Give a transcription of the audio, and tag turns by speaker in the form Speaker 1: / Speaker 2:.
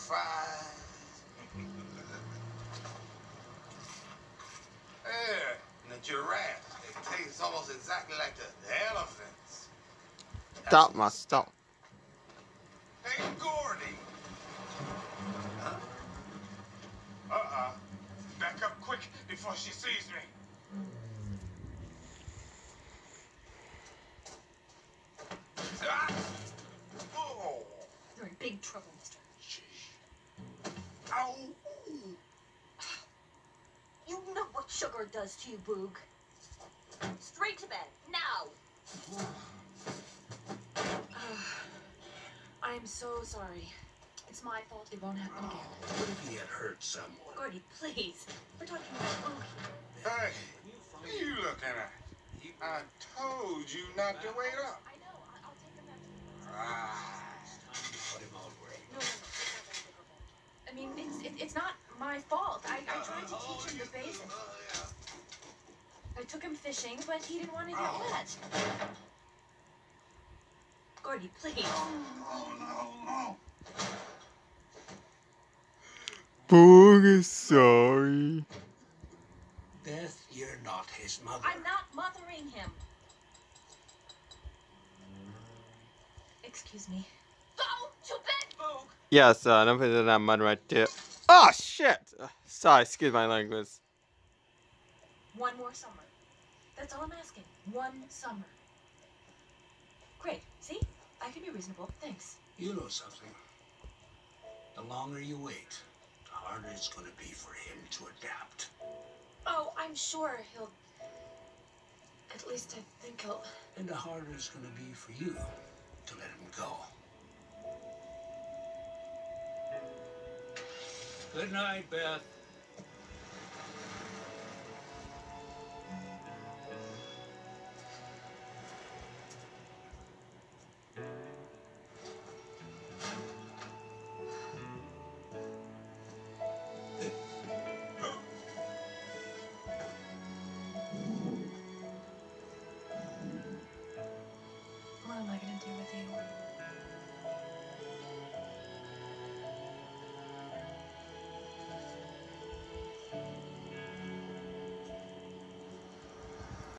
Speaker 1: fries. Yeah, and the giraffe. It tastes almost exactly like the elephants.
Speaker 2: Stop, my stop.
Speaker 1: Hey, Gordy. Huh? Back up quick before she sees me. Ah! Oh.
Speaker 3: You're in big trouble, mister.
Speaker 1: Ow.
Speaker 3: You know what sugar does to you, Boog. Straight to bed, now! I'm so sorry. It's my fault. It won't happen again.
Speaker 4: What if he had hurt someone?
Speaker 3: Gordy, please. We're talking about Boog.
Speaker 1: Hey, what are you looking at? I told you not to wait up.
Speaker 3: I know. I'll take him back to the
Speaker 4: Put him out where he
Speaker 3: No. I mean, it's not my fault. I tried to teach him the basics. I took him fishing, but he didn't want to get wet. Gordy, please.
Speaker 1: No.
Speaker 2: Boog is sorry.
Speaker 4: Beth, you're not his mother.
Speaker 3: I'm not mothering him. Excuse me. Go to bed, Boog!
Speaker 2: Yes, don't put that mud right there. Oh, shit! Sorry, excuse my language.
Speaker 3: One more summer. That's all I'm asking. One summer. Great. See? I can be reasonable. Thanks.
Speaker 4: You know something. The longer you wait, the harder it's going to be for him to adapt.
Speaker 3: Oh, I'm sure he'll... At least I think he'll...
Speaker 4: And the harder it's going to be for you to let him go. Good night, Beth.
Speaker 3: What am I gonna do with you?